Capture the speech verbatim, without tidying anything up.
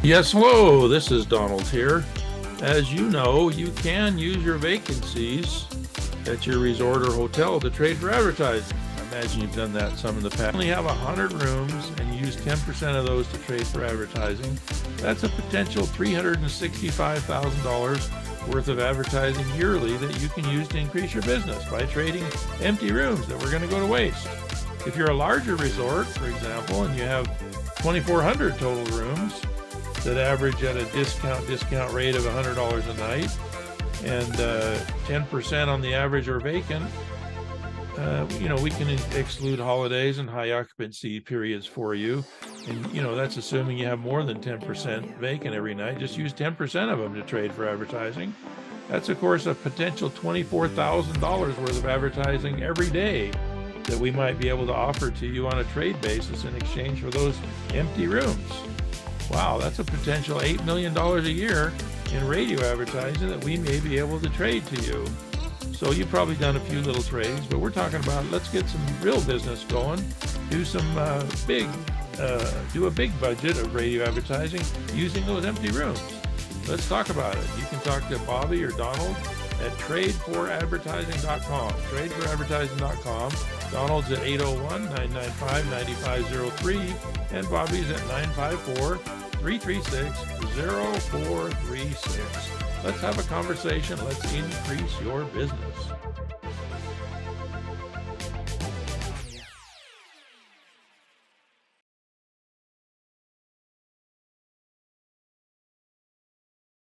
Yes, hello, this is Donald here. As you know, you can use your vacancies at your resort or hotel to trade for advertising. I imagine you've done that some in the past. You only have one hundred rooms and you use ten percent of those to trade for advertising. That's a potential three hundred sixty-five thousand dollars worth of advertising yearly that you can use to increase your business by trading empty rooms that were going to go to waste. If you're a larger resort, for example, and you have twenty-four hundred total rooms that average at a discount discount rate of one hundred dollars a night, and uh, ten percent on the average are vacant, uh, you know, we can exclude holidays and high occupancy periods for you. And, you know, that's assuming you have more than ten percent vacant every night. Just use ten percent of them to trade for advertising. That's, of course, a potential twenty-four thousand dollars worth of advertising every day that we might be able to offer to you on a trade basis in exchange for those empty rooms. Wow, that's a potential eight million dollars a year in radio advertising that we may be able to trade to you. So you've probably done a few little trades, but we're talking about let's get some real business going, do some uh, big, uh, do a big budget of radio advertising using those empty rooms. Let's talk about it. You can talk to Bobby or Donald at trade for advertising dot com, trade for advertising dot com. Donald's at eight oh one, nine nine five, nine five oh three, and Bobby's at nine five four, three three six, zero four three six. Let's have a conversation. Let's increase your business.